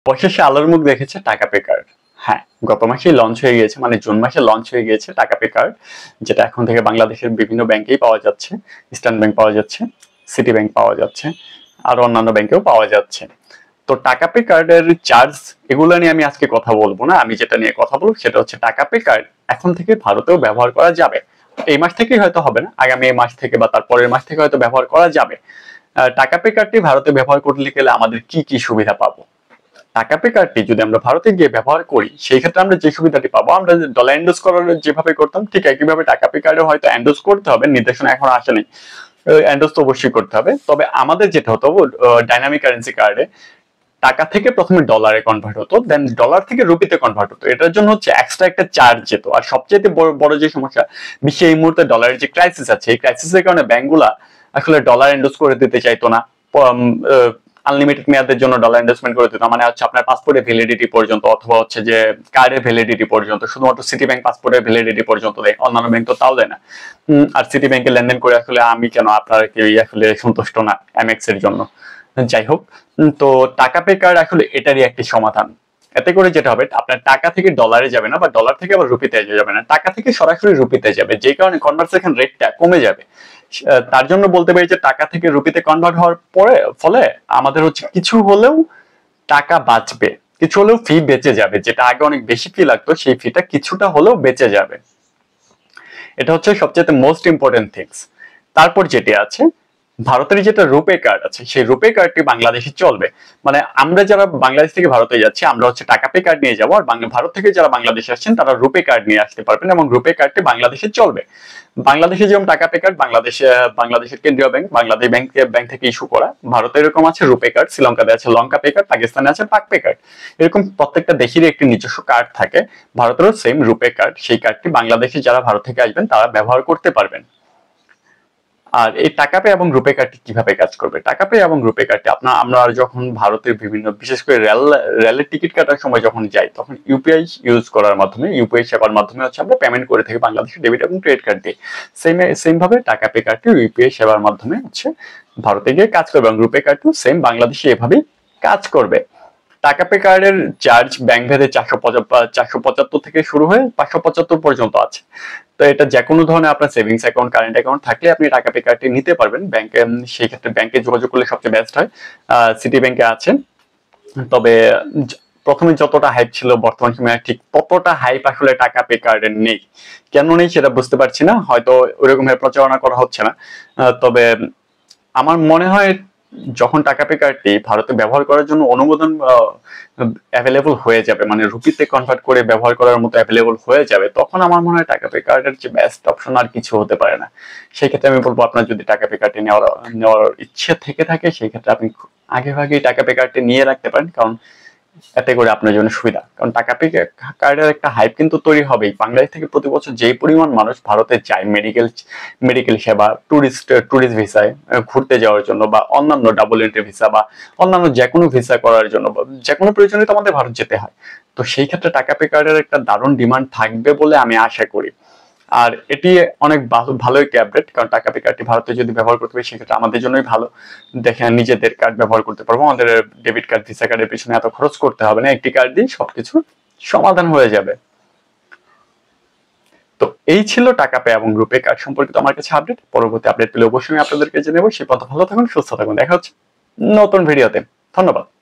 অবশেষে আলোর মুখ দেখেছে টাকা পে কার্ড। হ্যাঁ, গত মাসেই লঞ্চ হয়ে গিয়েছে, মানে জুন মাসে লঞ্চ হয়ে গিয়েছে টাকা পে কার্ড, যেটা এখন থেকে বাংলাদেশের বিভিন্ন ব্যাংকেই পাওয়া যাচ্ছে। ইস্টার্ন ব্যাংক পাওয়া যাচ্ছে, সিটি ব্যাংক পাওয়া যাচ্ছে, আর অন্যান্য ব্যাংকেও পাওয়া যাচ্ছে। তো টাকা পে কার্ডের চার্জ এগুলো নিয়ে আমি আজকে কথা বলবো না। আমি যেটা নিয়ে কথা বলবো সেটা হচ্ছে টাকা পে কার্ড এখন থেকে ভারতেও ব্যবহার করা যাবে। এই মাস থেকেই হয়তো হবে না, আগামী মাস থেকে বা তার পরের মাস থেকে হয়তো ব্যবহার করা যাবে। টাকা পে কার্ডটি ভারতে ব্যবহার করতে গেলে আমাদের কি কি সুবিধা পাবো? টাকা পে কার্ডটি যদি আমরা ভারতে গিয়ে ব্যবহার করি, সেই ক্ষেত্রে আমরা যে সুবিধাটি পাবো, আমরা ডলার এন্ডোজ করার যেভাবে করতাম ঠিক একইভাবে টাকা পে কার্ডে হয়তো এন্ডোজ করতে হবে, নির্দেশনা এখন আসেনি, এন্ডোজ তো অবশ্যই করতে হবে। তবে আমাদের যেটা হতো ডাইনামিক কারেন্সি কার্ডে টাকা থেকে প্রথমে ডলারে কনভার্ট হতো, দেন ডলার থেকে রুপিতে কনভার্ট হতো। এটার জন্য হচ্ছে এক্সট্রা একটা চার্জ যেত। আর সবচেয়ে বড় যে সমস্যা, বিশ্বে এই মুহূর্তে ডলারের যে ক্রাইসিস আছে, এই ক্রাইসিসের কারণে ব্যাংকগুলা আসলে ডলার এন্ডোজ করে দিতে চাইতো না। আনলিমিটেড মেয়াদের জন্য ডলার ইনভেস্টমেন্ট করে দিত, মানে হচ্ছে আপনার পাসপোর্টের ভ্যালিডিটি পর্যন্ত, অথবা হচ্ছে যে কার্ডের ভ্যালিডিটি পর্যন্ত। শুধুমাত্র সিটি ব্যাংক পাসপোর্টের ভ্যালিডিটি পর্যন্ত দেয়, অন্যান্য ব্যাংক তো তাও দেয় না। আর সিটি ব্যাংকে লেনদেন করে আসলে আমি কেন, আপনারা কেউ আসলে সন্তুষ্ট না এমএক্স এর জন্য। যাই হোক, তো টাকা পে কার্ড আসলে এটারই একটি সমাধান। এতে করে যেটা হবে, আপনার টাকা থেকে ডলারে যাবে না, বা ডলার থেকে আবার রুপিতে যাবে না, টাকা থেকে সরাসরি রুপিতে যাবে, যে কারণে কনভার্সেশন রেটটা কমে যাবে। তার জন্য বলতে পারি যে টাকা থেকে রুপিতে কনভার্ট হওয়ার ফলে আমাদের হচ্ছে কিছু হলেও টাকা বাঁচবে, কিছু হলেও ফি বেঁচে যাবে। যেটা আগে অনেক বেশি ফি লাগতো, সেই ফিটা কিছুটা হলেও বেঁচে যাবে। এটা হচ্ছে সবচেয়ে মোস্ট ইম্পর্টেন্ট থিংস। তারপর যেটি আছে, ভারতের যেটা রুপে কার্ড আছে, সেই রুপে কার্ডটি বাংলাদেশে চলবে। মানে আমরা যারা বাংলাদেশ থেকে ভারতে যাচ্ছি, আমরা হচ্ছে টাকা পে কার্ড নিয়ে যাবো, আর ভারত থেকে যারা বাংলাদেশে আসছেন তারা রুপে কার্ড নিয়ে আসতে পারবেন, এবং রুপে কার্ডটি বাংলাদেশে চলবে। বাংলাদেশে যেমন টাকা পে কার্ড বাংলাদেশের কেন্দ্রীয় ব্যাংক বাংলাদেশ ব্যাংক থেকে ইস্যু করা, ভারতে এরকম আছে রুপে কার্ড, শ্রীলঙ্কাতে আছে লঙ্কা পে কার্ড, পাকিস্তানে আছে পাক পে কার্ড। এরকম প্রত্যেকটা দেশেরই একটি নিজস্ব কার্ড থাকে। ভারতেরও সেম রুপে কার্ড, সেই কার্ডটি বাংলাদেশে যারা ভারত থেকে আসবেন তারা ব্যবহার করতে পারবেন। আর এই টাকা পে এবং রুপে কার্ডটি কিভাবে কাজ করবে? টাকা পে এবং রুপে কার্ডটি আমরা যখন ভারতের বিভিন্ন, বিশেষ করে রেলের টিকিট কাটার সময় যখন যাই, তখন ইউপিআই ইউজ করার মাধ্যমে, ইউপিআই সেবার মাধ্যমে হচ্ছে আমরা পেমেন্ট করে থাকি বাংলাদেশে ডেবিট এবং ক্রেডিট কার্ড দিয়ে। সেম ভাবে টাকা পে কার্ডটি ইউপিআই সেবার মাধ্যমে হচ্ছে ভারতে গিয়ে কাজ করবে, এবং রুপে কার্ডটিও সেম বাংলাদেশে এভাবেই কাজ করবে। টাকা পে কার্ডের চার্জ ব্যাংক ভেদে 475 থেকে শুরু হয়ে 575 পর্যন্ত আছে। তো এটা যে কোনো ধরনের আপনার সেভিংস অ্যাকাউন্ট, কারেন্ট অ্যাকাউন্ট থাকলে আপনি টাকা পে কার্ডটি নিতে পারবেন ব্যাংকে। সেই ক্ষেত্রে ব্যাংকে যোগাযোগ করলে সবচেয়ে বেস্ট হয়। সিটি ব্যাংকে আছে, তবে প্রথমে যতটা হাইপ ছিল বর্তমান সময়ে ঠিক ততটা হাইপ আসলে টাকা পে কার্ডের নেই। কেন নেই সেটা বুঝতে পারছি না, হয়তো ওইরকম প্রচারণা করা হচ্ছে না। তবে আমার মনে হয় যখন টাকা পে কার্ডটি ভারতে ব্যবহার করার জন্য অনুমোদন অ্যাভেলেবল হয়ে যাবে, মানে রুপিতে কনভার্ট করে ব্যবহার করার মতো অ্যাভেলেবল হয়ে যাবে, তখন আমার মনে হয় টাকা পে কার্ডের যে বেস্ট অপশন আর কিছু হতে পারে না। সেই ক্ষেত্রে আমি বলবো, আপনার যদি টাকা পে কার্ডটি নেওয়ার ইচ্ছে থেকে থাকে, সেই ক্ষেত্রে আপনি আগে ভাগেই টাকা পে কার্ডটি নিয়ে রাখতে পারেন, কারণ এতে করে আপনার জন্য সুবিধা। কারণ টাকা পে কার্ডের একটা হাইপ কিন্তু তৈরি হবেই। বাংলাদেশ থেকে প্রতি বছর যেই পরিমাণ মানুষ ভারতে যায় মেডিকেল সেবা, ট্যুরিস্ট ভিসায় ঘুরতে যাওয়ার জন্য, বা অন্যান্য ডাবল এন্ট্রি ভিসা, বা অন্যান্য যে কোনো ভিসা করার জন্য, যে কোনো প্রয়োজনে তো আমাদের ভারত যেতে হয়। তো সেই ক্ষেত্রে টাকা পে কার্ডের একটা দারুণ ডিমান্ড থাকবে বলে আমি আশা করি। আর এটি অনেক ভালো একটি আপডেট, কারণ টাকা পে কার্ডটি ভারতে যদি ব্যবহার করতে পারি, সেক্ষেত্রে আমাদের জন্যই ভালো। দেখেন, নিজেদের কার্ড ব্যবহার করতে পারবো, আমাদের ডেবিট কার্ড ভিসা কার্ডের পিছনে এত খরচ করতে হবে না, একটি কার্ড দিয়ে সবকিছু সমাধান হয়ে যাবে। তো এই ছিল টাকা পে এবং রুপে কার্ড সম্পর্কিত আমার কাছে আপডেট। পরবর্তী আপডেট পেলে অবশ্যই আপনাদেরকে জানাবো। সে পর্যন্ত ভালো থাকুন, সুস্থ থাকুন, দেখা হচ্ছে নতুন ভিডিওতে। ধন্যবাদ।